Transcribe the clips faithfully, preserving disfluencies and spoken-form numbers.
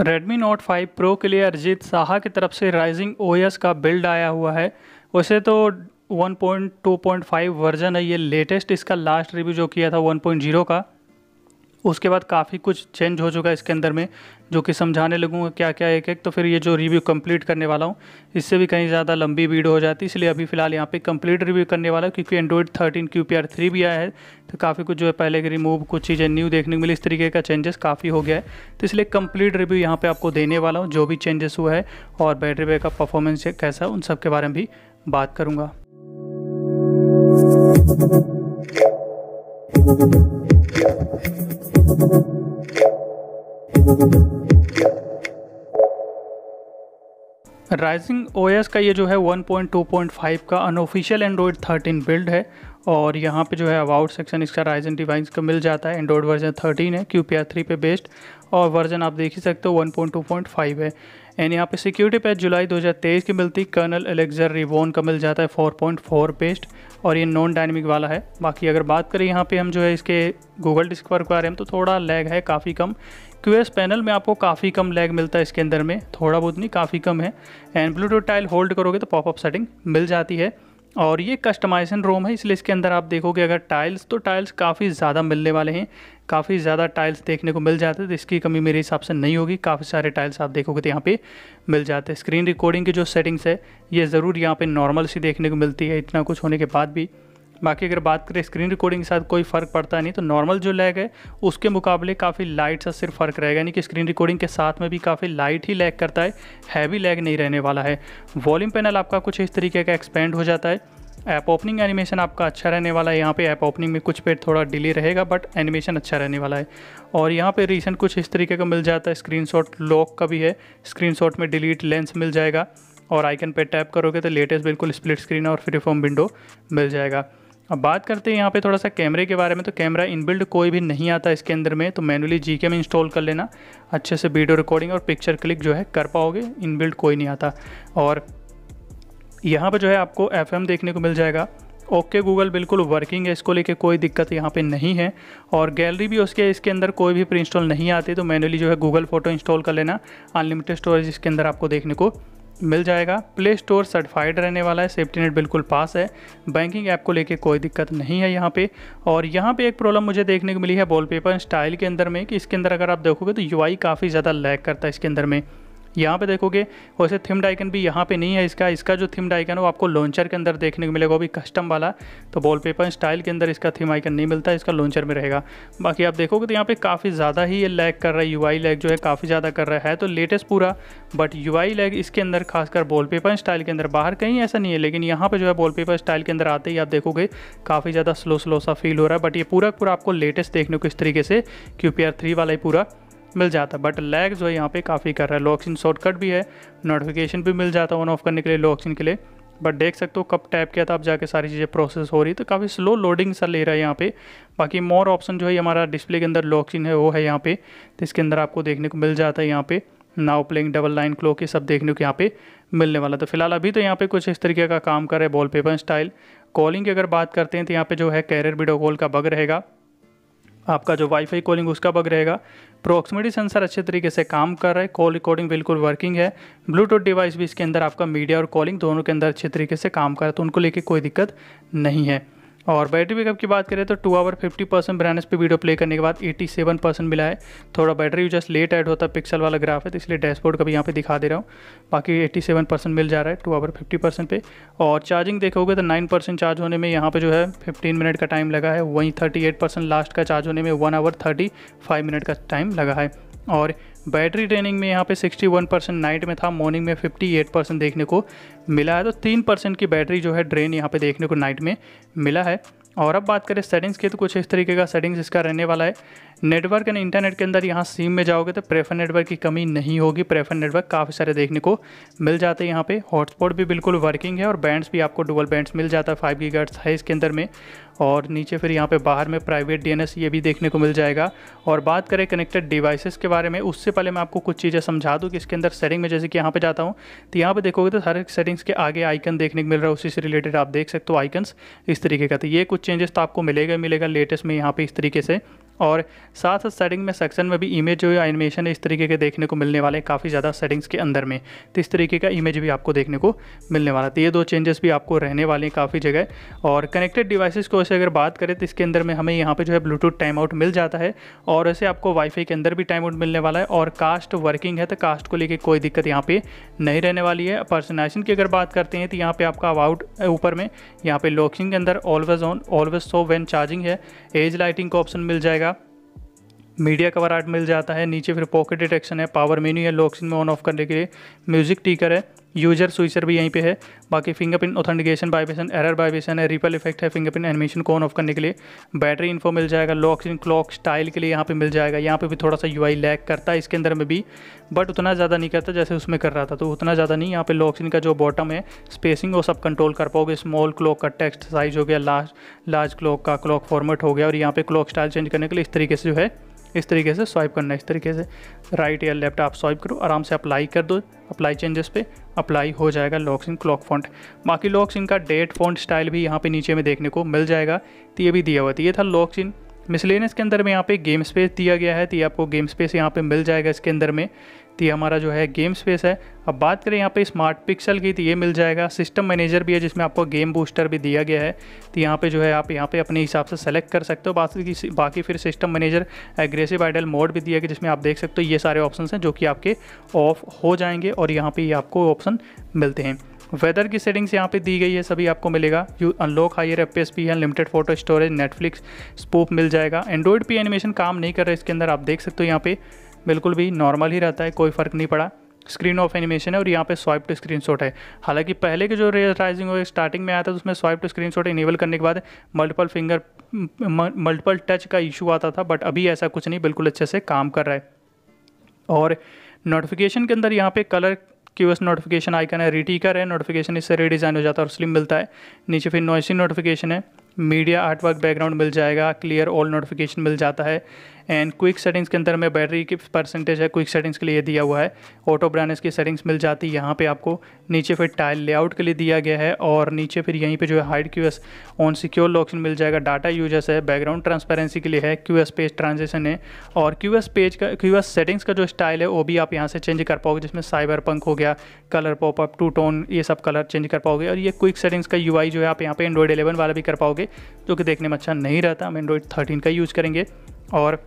Redmi note five pro के लिए अरिजीत साहा की तरफ से राइजिंग ओएस का बिल्ड आया हुआ है। वैसे तो one point two point five version है ये लेटेस्ट, इसका लास्ट रिव्यू जो किया था वन पॉइंट ज़ीरो का, उसके बाद काफ़ी कुछ चेंज हो चुका है इसके अंदर में, जो कि समझाने लगूंगा क्या क्या एक एक। तो फिर ये जो रिव्यू कंप्लीट करने वाला हूँ इससे भी कहीं ज़्यादा लंबी वीडियो हो जाती है, इसलिए अभी फ़िलहाल यहाँ पे कंप्लीट रिव्यू करने वाला हूँ। क्योंकि Android thirteen Q P R three भी आया है, तो काफ़ी कुछ जो है पहले के रिमूव कुछ चीज़ें न्यू देखने को मिली, इस तरीके का चेंजेस काफ़ी हो गया है। तो इसलिए कंप्लीट रिव्यू यहाँ पर आपको देने वाला हूँ, जो भी चेंजेस हुआ है और बैटरी बैकअप परफॉर्मेंस कैसा उन सब के बारे में भी बात करूँगा। राइजिंग ओएस का ये जो है one point two point five का अनऑफिशियल एंड्रॉइड थर्टीन बिल्ड है। और यहाँ पे जो है अबाउट सेक्शन इसका राइजन डिवाइस का मिल जाता है। एंड्रॉइड वर्जन थर्टीन है, क्यू पी आर थ्री पे बेस्ड, और वर्जन आप देख ही सकते हो one point two point five है। एंड यहाँ पे सिक्योरिटी पैच जुलाई दो हज़ार तेईस की मिलती, कर्नल एलेक्जर रिवोन का मिल जाता है फोर पॉइंट फोर बेस्ड, और ये नॉन डायनेमिक वाला है। बाकी अगर बात करें यहाँ पे हम जो है इसके गूगल डिस्कवर के बारे में, तो थोड़ा लैग है काफ़ी कम। क्यूएस पैनल में आपको काफ़ी कम लैग मिलता है इसके अंदर में, थोड़ा बहुत नहीं काफ़ी कम है। एंड ब्लूटूथ टाइल होल्ड करोगे तो पॉपअप सेटिंग मिल जाती है। और ये कस्टमाइजेशन रोम है, इसलिए इसके अंदर आप देखोगे अगर टाइल्स, तो टाइल्स काफ़ी ज़्यादा मिलने वाले हैं, काफ़ी ज़्यादा टाइल्स देखने को मिल जाते हैं। तो इसकी कमी मेरे हिसाब से नहीं होगी, काफ़ी सारे टाइल्स आप देखोगे तो यहाँ पे मिल जाते हैं। स्क्रीन रिकॉर्डिंग की जो सेटिंग्स है ये ज़रूर यहाँ पे नॉर्मल सी देखने को मिलती है, इतना कुछ होने के बाद भी। बाकी अगर बात करें स्क्रीन रिकॉर्डिंग के साथ कोई फ़र्क पड़ता नहीं, तो नॉर्मल जो लैग है उसके मुकाबले काफ़ी लाइट सा सिर्फ फ़र्क रहेगा, यानी कि स्क्रीन रिकॉर्डिंग के साथ में भी काफ़ी लाइट ही लैग करता है, हैवी लैग नहीं रहने वाला है। वॉल्यूम पैनल आपका कुछ इस तरीके का एक्सपेंड हो जाता है। ऐप ओपनिंग एनिमेशन आपका अच्छा रहने वाला है, यहाँ पे ऐप ओपनिंग में कुछ पे थोड़ा डिले रहेगा, बट एनिमेशन अच्छा रहने वाला है। और यहाँ पे रीसेंट कुछ इस तरीके का मिल जाता है, स्क्रीनशॉट लॉक का भी है, स्क्रीनशॉट में डिलीट लेंस मिल जाएगा, और आइकन पे टैप करोगे तो लेटेस्ट बिल्कुल स्प्लिट स्क्रीन और फ्री फॉर्म विंडो मिल जाएगा। अब बात करते हैं यहाँ पे थोड़ा सा कैमरे के बारे में, तो कैमरा इनबिल्ड कोई भी नहीं आता इसके अंदर में, तो मैनुअली जी के में इंस्टॉल कर लेना, अच्छे से वीडियो रिकॉर्डिंग और पिक्चर क्लिक जो है कर पाओगे, इनबिल्ड कोई नहीं आता। और यहाँ पे जो है आपको एफ एम देखने को मिल जाएगा। ओके गूगल बिल्कुल वर्किंग है, इसको लेके कोई दिक्कत यहाँ पे नहीं है। और गैलरी भी उसके इसके अंदर कोई भी प्री इंस्टॉल नहीं आती, तो मैनुअली जो है गूगल फोटो इंस्टॉल कर लेना। अनलिमिटेड स्टोरेज इसके अंदर आपको देखने को मिल जाएगा। प्ले स्टोर सर्टिफाइड रहने वाला है, सेफ्टी नेट बिल्कुल पास है, बैंकिंग ऐप को लेके कोई दिक्कत नहीं है यहाँ पे। और यहाँ पे एक प्रॉब्लम मुझे देखने को मिली है वॉलपेपर स्टाइल के अंदर में, कि इसके अंदर अगर आप देखोगे तो यूआई काफ़ी ज़्यादा लैग करता है इसके अंदर में। यहाँ पे देखोगे वैसे थीम्ड आइकन भी यहाँ पे नहीं है इसका इसका जो थीम्ड आइकन है वो आपको लॉन्चर के अंदर देखने को मिलेगा, वो भी कस्टम वाला। तो वॉलपेपर स्टाइल के अंदर इसका थीम आइकन नहीं मिलता है, इसका लॉन्चर में रहेगा। बाकी आप देखोगे तो यहाँ पे काफ़ी ज़्यादा ही ये लैग कर रहा है, यूआई लैग जो है काफ़ी ज़्यादा कर रहा है। तो लेटेस्ट पूरा, बट यूआई लैग इसके अंदर खासकर वॉलपेपर स्टाइल के अंदर, बाहर कहीं ऐसा नहीं है, लेकिन यहाँ पर जो है वॉलपेपर स्टाइल के अंदर आते ही आप देखोगे काफ़ी ज़्यादा स्लो स्लो सा फील हो रहा है। बट ये पूरा पूरा आपको लेटेस्ट देखने को इस तरीके से क्यू पी आर थ्री वाला ही पूरा मिल जाता है। बट लैग जो है यहाँ पे काफ़ी कर रहा है। लॉक इन शॉर्टकट भी है, नोटिफिकेशन भी मिल जाता है ऑन ऑफ करने के लिए, लॉक इन के लिए। बट देख सकते हो कब टैप किया था अब जाके सारी चीज़ें प्रोसेस हो रही, तो काफ़ी स्लो लोडिंग सा ले रहा है यहाँ पे। बाकी मोर ऑप्शन जो है हमारा डिस्प्ले के अंदर लॉक इन है वो है यहाँ पे, तो इसके अंदर आपको देखने को मिल जाता है यहाँ पे now playing double line clock, ये सब देखने को यहाँ पे मिलने वाला। तो फिलहाल अभी तो यहाँ पे कुछ इस तरीके का काम कर रहा है वॉलपेपर स्टाइल। कॉलिंग की अगर बात करते हैं तो यहाँ पे जो है कैरियर वीडियो कॉल का बग रहेगा, आपका जो वाईफाई कॉलिंग उसका बग रहेगा। प्रॉक्सिमिटी सेंसर अच्छे तरीके से काम कर रहा है, कॉल रिकॉर्डिंग बिल्कुल वर्किंग है। ब्लूटूथ डिवाइस भी इसके अंदर आपका मीडिया और कॉलिंग दोनों के अंदर अच्छे तरीके से काम कर रहा है, तो उनको लेके कोई दिक्कत नहीं है। और बैटरी बैकअप की बात करें तो two hour fifty percent brightness पे वीडियो प्ले करने के बाद एटी सेवन परसेंट मिला है। थोड़ा बैटरी यूजर्स लेट ऐड होता है, पिक्सल वाला ग्राफ है, तो इसलिए डैशबोर्ड का भी यहाँ पे दिखा दे रहा हूँ। बाकी एटी सेवन परसेंट मिल जा रहा है टू आवर फिफ्टी परसेंट पे। और चार्जिंग देखोगे तो नाइन परसेंट चार्ज होने में यहाँ पे जो है फिफ्टीन मिनट का टाइम लगा है, वहीं थर्टी एट परसेंट लास्ट का चार्ज होने में one hour thirty five minute का टाइम लगा है। और बैटरी ड्रेनिंग में यहाँ पे सिक्सटी वन परसेंट नाइट में था, मॉर्निंग में फिफ्टी एट परसेंट देखने को मिला है। तो तीन परसेंट की बैटरी जो है ड्रेन यहाँ पे देखने को नाइट में मिला है। और अब बात करें सेटिंग्स की, तो कुछ इस तरीके का सेटिंग्स इसका रहने वाला है। नेटवर्क एंड इंटरनेट के अंदर यहाँ सिम में जाओगे तो प्रेफर नेटवर्क की कमी नहीं होगी, प्रेफर नेटवर्क काफ़ी सारे देखने को मिल जाते हैं यहाँ पे। हॉटस्पॉट भी बिल्कुल वर्किंग है, और बैंड्स भी आपको डुअल बैंड्स मिल जाता है, फाइव गीगाहर्ट्ज़ है इसके अंदर में। और नीचे फिर यहाँ पे बाहर में प्राइवेट डी एन एस ये भी देखने को मिल जाएगा। और बात करें कनेक्टेड डिवाइसेस के बारे में, उससे पहले मैं आपको कुछ चीज़ें समझा दूँ कि इसके अंदर सेटिंग में, जैसे कि यहाँ पे जाता हूँ तो यहाँ पे देखोगे तो सारे सेटिंग्स के आगे आइकन देखने को मिल रहा है, उसी से रिलेटेड आप देख सकते हो आइकन्स इस तरीके का। तो ये कुछ चेंजेस तो आपको मिलेगा मिलेगा लेटेस्ट में यहाँ पे इस तरीके से। और साथ साथ सेटिंग में सेक्शन में भी इमेज जो है एनिमेशन है इस तरीके के देखने को मिलने वाले हैं काफ़ी ज़्यादा सेटिंग्स के अंदर में। तो इस तरीके का इमेज भी आपको देखने को मिलने वाला है। तो ये दो चेंजेस भी आपको रहने वाले हैं काफ़ी जगह। और कनेक्टेड डिवाइसेस को वैसे अगर बात करें तो इसके अंदर में हमें यहाँ पे जो है ब्लूटूथ टाइम आउट मिल जाता है और वैसे आपको वाईफाई के अंदर भी टाइम आउट मिलने वाला है। और कास्ट वर्किंग है तो कास्ट को लेकर कोई दिक्कत यहाँ पे नहीं रहने वाली है। पर्सनलाइजेशन की अगर बात करते हैं तो यहाँ पे आपका अबाउट ऊपर में यहाँ पे लॉकिंग के अंदर always on always show when charging है, एज लाइटिंग का ऑप्शन मिल जाएगा, मीडिया कवर आर्ट मिल जाता है। नीचे फिर पॉकेट डिटेक्शन है, पावर मेन्यू है लॉक स्क्रीन में ऑन ऑफ करने के लिए, म्यूजिक टिकर है, यूजर स्विचर भी यहीं पे है। बाकी fingerprint authentication, vibration, error vibration है, रिपल इफेक्ट है फिंगरप्रिंट एनिमेशन को ऑन ऑफ करने के लिए, बैटरी इन्फो मिल जाएगा, लॉक स्क्रीन क्लॉक स्टाइल के लिए यहाँ पे मिल जाएगा। यहाँ पे भी थोड़ा सा यूआई लैग करता है इसके अंदर में भी, बट उतना ज़्यादा नहीं करता जैसे उसमें कर रहा था, तो उतना ज़्यादा नहीं। यहाँ पे लॉक स्क्रीन का जो बॉटम है स्पेसिंग वो सब कंट्रोल कर पाओगे। स्मॉल क्लॉक का टेक्स्ट साइज हो गया, लार्ज लार्ज क्लॉक का क्लॉक फॉर्मेट हो गया। और यहाँ पे क्लॉक स्टाइल चेंज करने के लिए इस तरीके से जो है इस तरीके से स्वाइप करना है, इस तरीके से राइट या लेफ्ट आप स्वाइप करो, आराम से अप्लाई कर दो। अप्लाई चेंजेस पे अप्लाई हो जाएगा लॉक स्क्रीन क्लॉक फॉन्ट। बाकी लॉक स्क्रीन का डेट फॉन्ट स्टाइल भी यहाँ पे नीचे में देखने को मिल जाएगा, तो ये भी दिया हुआ था। ये था लॉक स्क्रीन। मिसलेनियस के अंदर में यहाँ पे गेम स्पेस दिया गया है, तो ये आपको गेम स्पेस यहाँ पे मिल जाएगा इसके अंदर में। तो ये हमारा जो है गेम स्पेस है। अब बात करें यहाँ पे स्मार्ट पिक्सल की, तो ये मिल जाएगा। सिस्टम मैनेजर भी है जिसमें आपको गेम बूस्टर भी दिया गया है, तो यहाँ पे जो है आप यहाँ पे अपने हिसाब से सेलेक्ट कर सकते हो। बाकी बाकी फिर system manager aggressive idle mode भी दिया गया जिसमें आप देख सकते हो ये सारे ऑप्शन हैं जो कि आपके ऑफ हो जाएंगे और यहाँ पे ये आपको ऑप्शन मिलते हैं। वेदर की सेटिंग्स यहाँ पे दी गई है, सभी आपको मिलेगा। यू अनलॉक हायर एफपीएस भी है, limited photo storage, Netflix spoof मिल जाएगा। एंड्रॉइड पे एनिमेशन काम नहीं कर रहा है इसके अंदर, आप देख सकते हो यहाँ पे बिल्कुल भी नॉर्मल ही रहता है, कोई फ़र्क नहीं पड़ा। स्क्रीन ऑफ एनिमेशन है और यहाँ पे स्वाइप टू स्क्रीनशॉट है। हालांकि पहले के जो रेजराइजिंग हो स्टार्टिंग में आया था तो उसमें स्वाइप टू स्क्रीनशॉट इनेबल करने के बाद मल्टीपल फिंगर मल्टीपल टच का इशू आता था, बट अभी ऐसा कुछ नहीं, बिल्कुल अच्छे से काम कर रहा है। और नोटिफिकेशन के अंदर यहाँ पे कलर क्यूएस नोटिफिकेशन आइकन है, रिटीकर है, नोटिफिकेशन इससे रीडिज़ाइन हो जाता है और स्लिम मिलता है। नीचे फिर नॉइसी नोटिफिकेशन है, मीडिया आर्टवर्क बैकग्राउंड मिल जाएगा, क्लियर ऑल नोटिफिकेशन मिल जाता है। एंड क्विक सेटिंग्स के अंदर में बैटरी की परसेंटेज है, क्विक सेटिंग्स के लिए दिया हुआ है। ऑटो ब्राइटनेस की सेटिंग्स मिल जाती है यहाँ पे आपको। नीचे फिर टाइल लेआउट के लिए दिया गया है और नीचे फिर यहीं पे जो है hide QS on secure locks मिल जाएगा। डाटा यूजर्स है, बैकग्राउंड ट्रांसपेरेंसी के लिए है, क्यूएस पेज ट्रांजिशन है और क्यूएस पेज का क्यूएस सेटिंग्स का जो स्टाइल है वो भी आप यहाँ से चेंज कर पाओगे, जिसमें साइबर पंक हो गया, कलर पॉपअप, टू टोन, ये सब कलर चेंज कर पाओगे। और ये क्विक सेटिंग्स का यूआई जो है आप यहाँ पे एंड्रॉइड इलेवन वाला भी कर पाओगे, जो कि देखने में अच्छा नहीं रहता। हम एंड्रॉइड थर्टीन का यूज़ करेंगे। और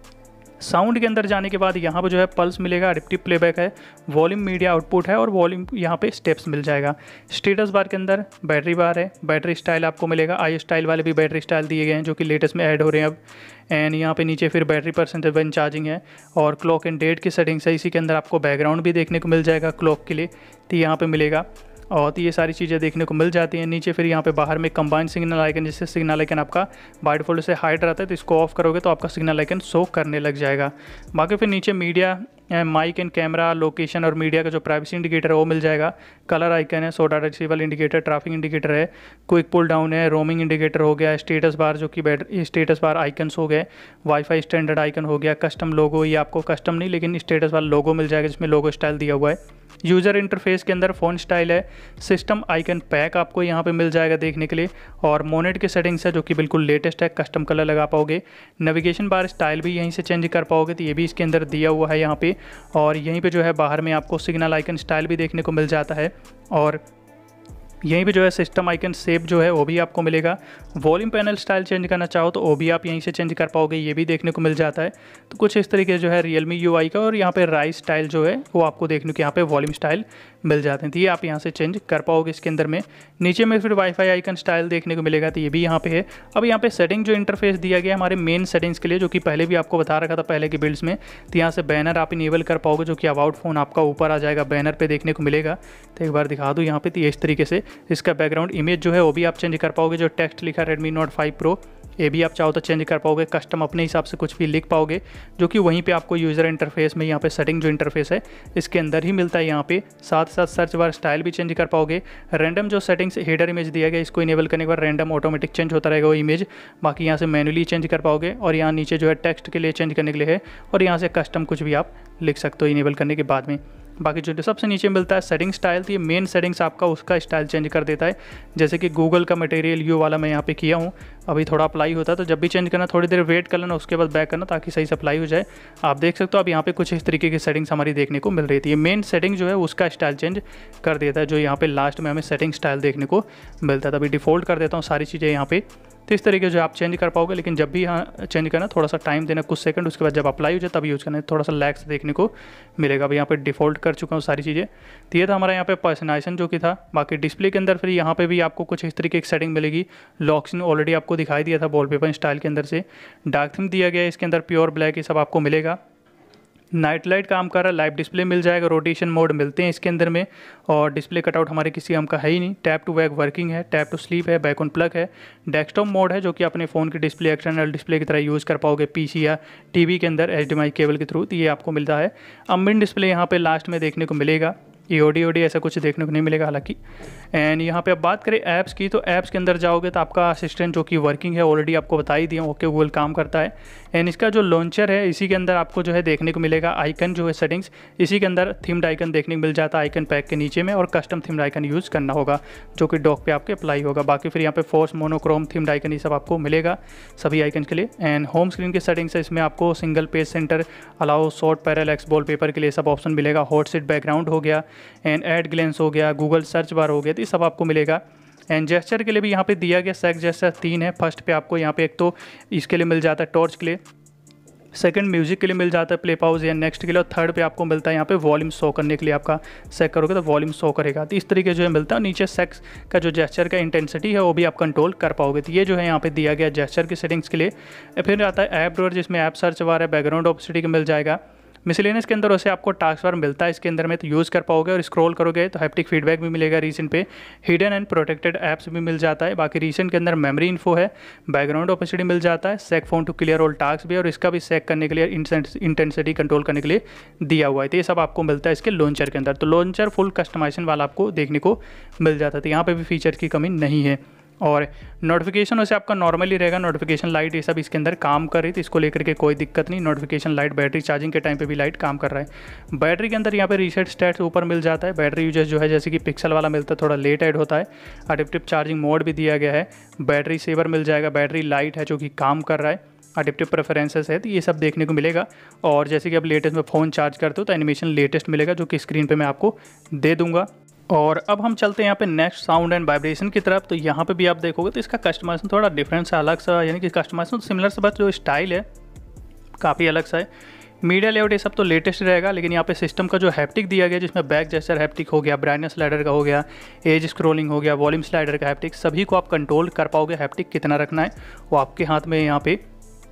साउंड के अंदर जाने के बाद यहाँ पर जो है पल्स मिलेगा, एडिप्टिव प्लेबैक है, वॉल्यूम मीडिया आउटपुट है और वॉल्यूम यहाँ पे स्टेप्स मिल जाएगा। स्टेटस बार के अंदर बैटरी बार है, बैटरी स्टाइल आपको मिलेगा। आई स्टाइल वाले भी बैटरी स्टाइल दिए गए हैं जो कि लेटेस्ट में ऐड हो रहे हैं अब। एंड यहाँ पे नीचे फिर बैटरी परसेंटेज व्हेन चार्जिंग है और क्लॉक एंड डेट की सेटिंग्स है। इसी के अंदर आपको बैकग्राउंड भी देखने को मिल जाएगा क्लॉक के लिए, तो यहाँ पे मिलेगा। और तो ये सारी चीज़ें देखने को मिल जाती हैं। नीचे फिर यहाँ पे बाहर में कंबाइंड सिग्नल आइकन, जिससे सिग्नल आइकन आपका बाय डिफॉल्ट से हाइड रहता है, तो इसको ऑफ करोगे तो आपका सिग्नल आइकन शो करने लग जाएगा। बाकी फिर नीचे media, mic and camera, location और मीडिया का जो प्राइवेसी इंडिकेटर है वो मिल जाएगा। कलर आइकन है, so data receival indicator, traffic indicator है, क्विक पुल डाउन है, रोमिंग इंडिकेटर हो गया, स्टेटस बार जो कि बैटरी स्टेटस बार आइकन्स हो गए, वाईफाई स्टैंडर्ड आइकन हो गया, कस्टम लोगो, ये आपको कस्टम नहीं लेकिन स्टेटस वाला लोगो मिल जाएगा जिसमें लोगो स्टाइल दिया हुआ है। यूज़र इंटरफेस के अंदर फ़ॉन्ट स्टाइल है, सिस्टम आइकन पैक आपको यहाँ पे मिल जाएगा देखने के लिए। और मोनेट के सेटिंग्स है जो कि बिल्कुल लेटेस्ट है, कस्टम कलर लगा पाओगे। नेविगेशन बार स्टाइल भी यहीं से चेंज कर पाओगे, तो ये भी इसके अंदर दिया हुआ है यहाँ पे। और यहीं पे जो है बाहर में आपको सिग्नल आइकन स्टाइल भी देखने को मिल जाता है और यहीं पे जो है सिस्टम आइकन शेप जो है वो भी आपको मिलेगा। वॉल्यूम पैनल स्टाइल चेंज करना चाहो तो वो भी आप यहीं से चेंज कर पाओगे, ये भी देखने को मिल जाता है। तो कुछ इस तरीके जो है रियलमी यूआई का। और यहाँ पे राइस स्टाइल जो है वो आपको देखने को यहाँ पे वॉल्यूम स्टाइल मिल जाते हैं, तो ये आप यहाँ से चेंज कर पाओगे इसके अंदर में। नीचे में फिर वाईफाई आइकन स्टाइल देखने को मिलेगा, तो ये भी यहाँ पे है। अब यहाँ पे सेटिंग जो इंटरफेस दिया गया है हमारे मेन सेटिंग्स के लिए, जो कि पहले भी आपको बता रखा था पहले की बिल्ड्स में, तो यहाँ से बैनर आप इनेबल कर पाओगे, जो कि अबाउट फोन आपका ऊपर आ जाएगा, बैनर पे देखने को मिलेगा। तो एक बार दिखा दूँ यहाँ पे, तो इस तरीके से इसका बैकग्राउंड इमेज जो है वो भी आप चेंज कर पाओगे। जो टेक्स्ट लिखा है रेडमी नोट फाइव प्रो, ये भी आप चाहो तो चेंज कर पाओगे, कस्टम अपने हिसाब से कुछ भी लिख पाओगे, जो कि वहीं पे आपको यूज़र इंटरफेस में यहाँ पे सेटिंग जो इंटरफेस है इसके अंदर ही मिलता है यहाँ पे। साथ साथ सर्च बार स्टाइल भी चेंज कर पाओगे। रैंडम जो सेटिंग्स हेडर इमेज दिया गया इसको इनेबल करने के बाद रैंडम ऑटोमेटिक चेंज होता रहेगा वो इमेज, बाकी यहाँ से मैनुअली चेंज कर पाओगे। और यहाँ नीचे जो है टेक्स्ट के लिए चेंज करने के लिए है और यहाँ से कस्टम कुछ भी आप लिख सकते हो इनेबल करने के बाद में। बाकी जो सबसे नीचे मिलता है सेटिंग स्टाइल, तो ये मेन सेटिंग्स आपका उसका स्टाइल चेंज कर देता है। जैसे कि गूगल का मटेरियल यू वाला मैं यहाँ पे किया हूँ, अभी थोड़ा अप्लाई होता है, तो जब भी चेंज करना थोड़ी देर वेट कर लेना, उसके बाद बैक करना ताकि सही से अप्लाई हो जाए। आप देख सकते हो अब यहाँ पे कुछ इस तरीके की सेटिंग्स हमारी देखने को मिल रही थी। ये मेन सेटिंग जो है उसका स्टाइल चेंज कर देता है, जो यहाँ पे लास्ट में हमें सेटिंग स्टाइल देखने को मिलता है। तभी डिफ़ॉल्ट कर देता हूँ सारी चीज़ें यहाँ पे, तो इस तरीके जो आप चेंज कर पाओगे। लेकिन जब भी यहाँ चेंज करना थोड़ा सा टाइम देना, कुछ सेकंड, उसके बाद जब अप्लाई हो जाए तब यूज़ करना, थोड़ा सा लैग्स देखने को मिलेगा। अब यहाँ पे डिफ़ॉल्ट कर चुका हूँ सारी चीज़ें। तो ये था हमारा यहाँ पे पर्सनलाइजेशन जो कि था। बाकी डिस्प्ले के अंदर फिर यहाँ पे भी आपको कुछ इस तरीके की सेटिंग मिलेगी। लॉक स्क्रीन ऑलरेडी आपको दिखाई दिया था वॉलपेपर स्टाइल के अंदर से। डार्क थीम दिया गया है इसके अंदर, प्योर ब्लैक, ये सब आपको मिलेगा। नाइट लाइट काम कर रहा है, लाइव डिस्प्ले मिल जाएगा, रोटेशन मोड मिलते हैं इसके अंदर में, और डिस्प्ले कटआउट हमारे किसी काम का है ही नहीं। टैप टू बैक वर्किंग है, टैप टू स्लीप है, बैक ऑन प्लग है। डेस्कटॉप मोड है जो कि अपने फ़ोन की डिस्प्ले एक्सटर्नल डिस्प्ले की तरह यूज़ कर पाओगे पीसी या टीवी के अंदर H D M I cable के थ्रू, तो ये आपको मिलता है। अम्बिन डिस्प्ले यहाँ पे लास्ट में देखने को मिलेगा। ई ओ डी ओ डी ऐसा कुछ देखने को नहीं मिलेगा हालांकि। एंड यहाँ पे अब बात करें ऐप्स की, तो ऐप्स के अंदर जाओगे तो आपका असिस्टेंट जो कि वर्किंग है ऑलरेडी आपको बता ही दिया, ओके गूगल काम करता है। एंड इसका जो लॉन्चर है इसी के अंदर आपको जो है देखने को मिलेगा। आइकन जो है सेटिंग्स, इसी के अंदर थीम्ड आइकन देखने को मिल जाता है आइकन पैक के नीचे में, और कस्टम थीम्ड आइकन यूज़ करना होगा जो कि डॉक पे आपके अप्लाई होगा। बाकी फिर यहाँ पे फोर्स, मोनोक्रोम, थीम्ड आइकन ये सब आपको मिलेगा सभी आइकन के लिए। एंड होम स्क्रीन के सेटिंग्स है, इसमें आपको single page centre, allow, short, parallax, wallpaper के लिए सब ऑप्शन मिलेगा। हॉट सीट बैकग्राउंड हो गया, एंड एड ग्लेंस हो गया, गूगल सर्च बार हो गया, तो ये सब आपको मिलेगा। एंड जेस्चर के लिए भी यहाँ पे दिया गया सेक जेस्चर तीन है। फर्स्ट पे आपको यहाँ पे एक तो इसके लिए मिल जाता है टॉर्च के लिए, सेकंड म्यूजिक के लिए मिल जाता है प्ले पाउज या नेक्स्ट के लिए, और थर्ड पे आपको मिलता है यहाँ पे वॉल्यूम शो करने के लिए। आपका सेक करोगे तो वॉल्यूम शो करेगा, तो इस तरीके जो है मिलता है। नीचे सेक्स का जो जेस्चर का इंटेंसिटी है वो भी आप कंट्रोल कर पाओगे। तो ये जो है यहाँ पे दिया गया जेस्चर की सेटिंग्स के लिए। फिर आता है ऐप ड्रॉअर, जिसमें ऐप सर्च बार है, बैकग्राउंड ऑप्सिटी का मिल जाएगा। मिसलेनियस के अंदर वैसे आपको टास्क बार मिलता है इसके अंदर में, तो यूज़ कर पाओगे। और स्क्रॉल करोगे तो हैप्टिक फीडबैक भी मिलेगा रीसेंट पे। हिडन एंड प्रोटेक्टेड ऐप्स भी मिल जाता है। बाकी रीसेंट के अंदर मेमोरी इन्फो है, बैकग्राउंड ऑपोसिटी मिल जाता है, shake phone to clear all task भी, और इसका भी सेक करने के लिए इंटेंसिटी कंट्रोल करने के लिए दिया हुआ है। तो ये सब आपको मिलता है इसके लॉन्चर के अंदर। तो लॉन्चर फुल कस्टमाइजेशन वाला आपको देखने को मिल जाता है, तो यहाँ पर भी फीचर की कमी नहीं है। और नोटिफिकेशन वैसे आपका नॉर्मली रहेगा, नोटिफिकेशन लाइट ये सब इसके अंदर काम कर रही थी, इसको लेकर के कोई दिक्कत नहीं। नोटिफिकेशन लाइट, बैटरी चार्जिंग के टाइम पे भी लाइट काम कर रहा है। बैटरी के अंदर यहाँ पे रीसेट स्टैट्स ऊपर मिल जाता है। बैटरी यूजेस जो है जैसे कि पिक्सल वाला मिलता है, थोड़ा लेट ऐड होता है। अडिप्टिव चार्जिंग मोड भी दिया गया है। बैटरी सेवर मिल जाएगा, बैटरी लाइट है जो कि काम कर रहा है। अडिप्टिव प्रेफरेंसेस है, तो ये सब देखने को मिलेगा। और जैसे कि अब लेटेस्ट में फ़ोन चार्ज करते हो तो एनिमेशन लेटेस्ट मिलेगा, जो कि स्क्रीन पे मैं आपको दे दूंगा। और अब हम चलते हैं यहाँ पे नेक्स्ट साउंड एंड वाइब्रेशन की तरफ। तो यहाँ पे भी आप देखोगे तो इसका कस्टमाइजेशन थोड़ा डिफरेंट सा, अलग सा, यानी कि कस्टमाइजेशन सिमिलर सा, बस जो स्टाइल है काफ़ी अलग सा है। मीडिया लेआउट ये सब तो लेटेस्ट रहेगा, लेकिन यहाँ पे सिस्टम का जो हैप्टिक दिया गया, जिसमें बैक जेस्चर हैप्टिक हो गया, ब्राइटनेस स्लाइडर का हो गया, एज स्क्रॉलिंग हो गया, वॉल्यूम स्लाइडर का हैप्टिक, सभी को आप कंट्रोल कर पाओगे। हैप्टिक कितना रखना है वो आपके हाथ में यहाँ पे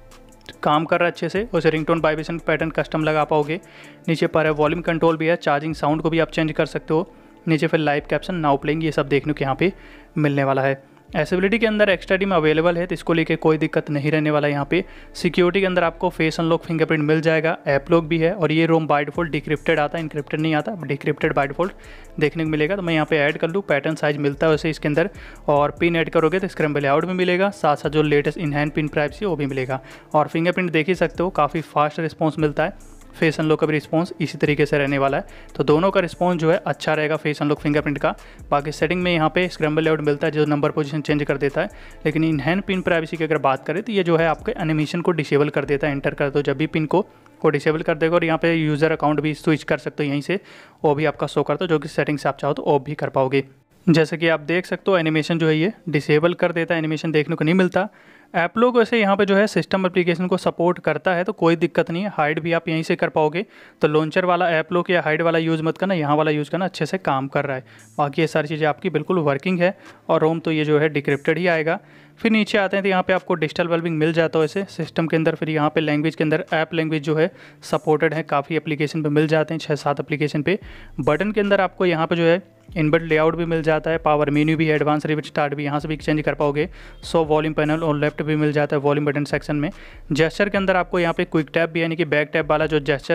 काम कर रहा है अच्छे से। उसे रिंगटोन वाइब्रेशन पैटर्न कस्टम लगा पाओगे। नीचे पर है वॉल्यूम कंट्रोल भी है, चार्जिंग साउंड को भी आप चेंज कर सकते हो। नीचे फिर लाइव कैप्शन, नाउ प्लेइंग, ये सब देखने को यहाँ पे मिलने वाला है। एसेबिलिटी के अंदर एक्स्ट्रा डी में अवेलेबल है, तो इसको लेके कोई दिक्कत नहीं रहने वाला है यहाँ पे। सिक्योरिटी के अंदर आपको फेस अनलॉक, फिंगरप्रिंट मिल जाएगा, ऐप लॉक भी है। और ये रोम बाय डिफॉल्ट डिक्रिप्टेड आता है, इनक्रिप्टेड नहीं आता, डिक्रिप्टेड बाय डिफॉल्ट देखने को मिलेगा। तो मैं यहाँ पे ऐड कर लूँ, पैटर्न साइज मिलता है वैसे इसके अंदर। और पिन ऐड करोगे तो स्क्रैम्बल लेआउट भी मिलेगा, साथ साथ जो लेटेस्ट इनहैंड पिन प्राइवेसी वो भी मिलेगा। और फिंगरप्रिंट देख ही सकते हो, काफ़ी फास्ट रिस्पॉन्स मिलता है। फेस अनलॉक का भी रिस्पॉन्स इसी तरीके से रहने वाला है, तो दोनों का रिस्पॉन्स जो है अच्छा रहेगा फेस अनलॉक, फिंगरप्रिंट का। बाकी सेटिंग में यहाँ पे स्क्रैम्बल लेआउट मिलता है जो नंबर पोजीशन चेंज कर देता है। लेकिन इनहैंड पिन प्राइवेसी की अगर बात करें तो ये जो है आपके एनिमेशन को डिसेबल कर देता है। एंटर कर दो जब भी पिन को को डिसेबल कर देगा। और यहाँ पे यूज़र अकाउंट भी स्विच कर सकते हो यहीं से, वो भी आपका शो करता है, जो कि सेटिंग से आप चाहो तो ऑफ भी कर पाओगे। जैसे कि आप देख सकते हो एनिमेशन जो है ये डिसेबल कर देता है, एनिमेशन देखने को नहीं मिलता। ऐप लॉक वैसे यहाँ पे जो है सिस्टम एप्लीकेशन को सपोर्ट करता है, तो कोई दिक्कत नहीं है। हाइड भी आप यहीं से कर पाओगे, तो लॉन्चर वाला ऐप लॉक या हाइड वाला यूज़ मत करना, यहाँ वाला यूज़ करना, अच्छे से काम कर रहा है। बाकी ये सारी चीज़ें आपकी बिल्कुल वर्किंग है। और रोम तो ये जो है डिक्रिप्टेड ही आएगा। फिर नीचे आते हैं तो यहाँ पे आपको डिजिटल वेलबिंग मिल जाता है वैसे सिस्टम के अंदर। फिर यहाँ पे लैंग्वेज के अंदर ऐप लैंग्वेज जो है सपोर्टेड है, काफ़ी एप्लीकेशन पे मिल जाते हैं, छः सात एप्लीकेशन पे। बटन के अंदर आपको यहाँ पे जो है इनबिल्ट लेआउट भी मिल जाता है, पावर मेन्यू भी, एडवांस रिविट स्टार्ट भी यहाँ से भी चेंज कर पाओगे। सो वॉल्यूम पैनल और लेफ्ट भी मिल जाता है वॉल्यूम बटन सेक्शन में। जेस्चर के अंदर आपको यहाँ पे क्विक टैप भी, यानी कि बैक टैप वाला जो जेस्चर है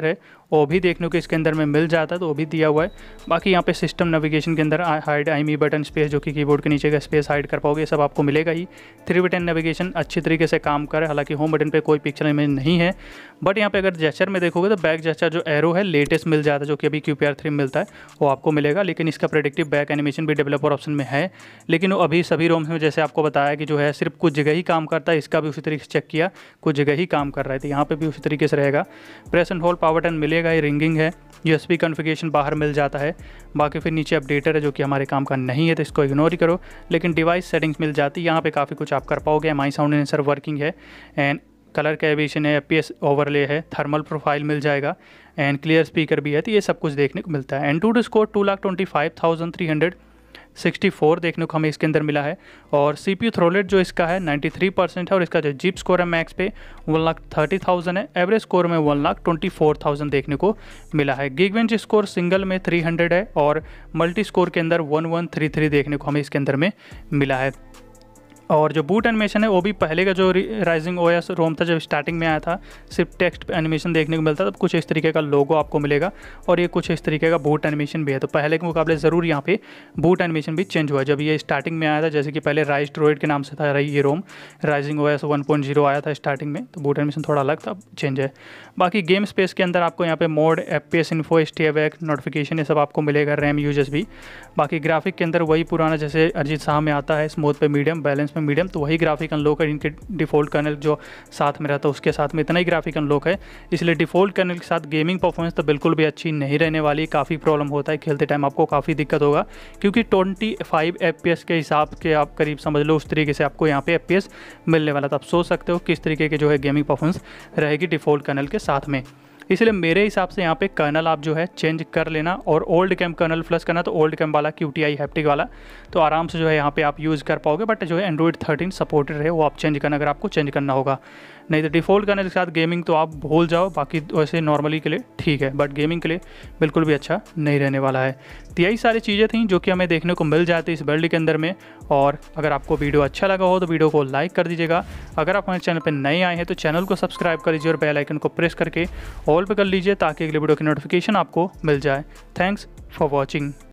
वो भी देखने को इसके अंदर में मिल जाता है, तो वो भी दिया हुआ है। बाकी यहाँ पे सिस्टम नेविगेशन के अंदर hide IME button space, जो कि कीबोर्ड के नीचे का स्पेस हाइड कर पाओगे, सब आपको मिलेगा ही। थ्री बटन नेविगेशन अच्छी तरीके से काम करे, हालांकि होम बटन पे कोई पिक्चर इमेज नहीं है। बट यहाँ पे अगर जेस्चर में देखोगे तो बैक जेस्चर जो एरो है लेटेस्ट मिल जाता है, जो कि अभी क्यू पी आर थ्री में मिलता है, वो आपको मिलेगा। लेकिन इसका प्रेडिक्टिव बैक एनिमेशन भी डेवलपर ऑप्शन में है, लेकिन वो अभी सभी रोम्स में जैसे आपको बताया कि जो है सिर्फ कुछ जगह ही काम करता है, इसका भी उसी तरीके से चेक किया, कुछ जगह ही काम कर रहा है, तो यहाँ पे भी उसी तरीके से रहेगा। Press and hold power button मिलेगा, ये रिंगिंग है। यूएसबी कॉन्फ़िगरेशन बाहर मिल जाता है। बाकी फिर नीचे अपडेटर है, जो कि हमारे काम का नहीं है, तो इसको इग्नोर ही करो। लेकिन डिवाइस सेटिंग्स मिल जाती है, यहाँ पे काफ़ी कुछ आप कर पाओगे। माई साउंड एनहांसर वर्किंग है, एंड कलर कैविशन है, एफपीएस ओवरले है, थर्मल प्रोफाइल मिल जाएगा, एंड क्लियर स्पीकर भी है। तो ये सब कुछ देखने को मिलता है। AnTuTu score two lakh twenty five thousand three hundred sixty four देखने को हमें इसके अंदर मिला है। और सी पी यू थ्रोलेट जो इसका है नाइन्टी थ्री परसेंट है, और इसका जो जिप स्कोर है मैक्स पे वन लाख थर्टी थाउजेंड है। एवरेज स्कोर में one lakh twenty four thousand देखने को मिला है। गिगवेंच स्कोर सिंगल में थ्री हंड्रेड है, और मल्टी स्कोर के अंदर वन वन थ्री थ्री देखने को हमें इसके अंदर में मिला है। और जो बूट एनिमेशन है वो भी पहले का जो राइजिंग ओएस रोम था, जब स्टार्टिंग में आया था, सिर्फ टेक्स्ट एनिमेशन देखने को मिलता था। तब कुछ इस तरीके का लोगो आपको मिलेगा, और ये कुछ इस तरीके का बूट एनिमेशन भी है। तो पहले के मुकाबले ज़रूर यहाँ पे बूट एनिमेशन भी चेंज हुआ। जब ये स्टार्टिंग में आया था, जैसे कि पहले राइज ड्रोइड के नाम से था ये ROM, Rising OS one point zero आया था स्टार्टिंग में, तो बूट एनिमेशन थोड़ा अलग था, अब चेंज है। बाकी गेम स्पेस के अंदर आपको यहाँ पे mode, F P S info, S T A back, notification, ये सब आपको मिलेगा। रैम यूजेस भी। बाकी ग्राफिक के अंदर वही पुराना जैसे अरिजीत शाह में आता है, स्मूथ पे मीडियम, बैलेंस पे मीडियम, तो वही ग्राफिक अनलॉक है। इनके डिफ़ॉल्ट कर्नल जो साथ में रहता है उसके साथ में इतना ही ग्राफिक अनलॉक है, इसलिए डिफ़ॉल्ट कर्नल के साथ गेमिंग परफॉर्मेंस तो बिल्कुल भी अच्छी नहीं रहने वाली। काफ़ी प्रॉब्लम होता है खेलते टाइम, आपको काफ़ी दिक्कत होगा, क्योंकि twenty five F P S के हिसाब के आप करीब समझ लो, उस तरीके से आपको यहाँ पे एफ पी एस मिलने वाला था। आप सोच सकते हो किस तरीके के जो है गेमिंग परफॉर्मेंस रहेगी डिफ़ॉल्ट कर्नल के साथ में। इसलिए मेरे हिसाब से यहाँ पे कर्नल आप जो है चेंज कर लेना, और ओल्ड कैम कर्नल प्लस करना, तो ओल्ड कैम वाला क्यू टी आई हैप्टिक वाला, तो आराम से जो है यहाँ पे आप यूज़ कर पाओगे। बट जो है एंड्रॉइड थर्टीन सपोर्टेड है, वो आप चेंज करना अगर आपको चेंज करना होगा। नहीं तो डिफ़ॉल्ट कर्नल के साथ गेमिंग तो आप भूल जाओ, बाकी वैसे नॉर्मली के लिए ठीक है, बट गेमिंग के लिए बिल्कुल भी अच्छा नहीं रहने वाला है। तो यही सारी चीज़ें थी जो कि हमें देखने को मिल जाती इस बिल्ड के अंदर में। और अगर आपको वीडियो अच्छा लगा हो तो वीडियो को लाइक कर दीजिएगा। अगर आप हमारे चैनल पर नए आए हैं तो चैनल को सब्सक्राइब कर लीजिए, और बेल आइकन को प्रेस करके ऑल पे कर लीजिए, ताकि अगले वीडियो की नोटिफिकेशन आपको मिल जाए। Thanks for watching.